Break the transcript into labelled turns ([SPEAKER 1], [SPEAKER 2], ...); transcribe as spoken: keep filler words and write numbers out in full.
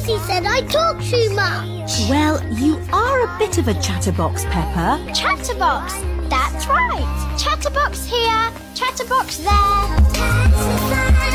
[SPEAKER 1] Susie said I talk too much.
[SPEAKER 2] Well, you are a bit of a chatterbox, Peppa.
[SPEAKER 1] Chatterbox, that's right. Chatterbox here, Chatterbox there.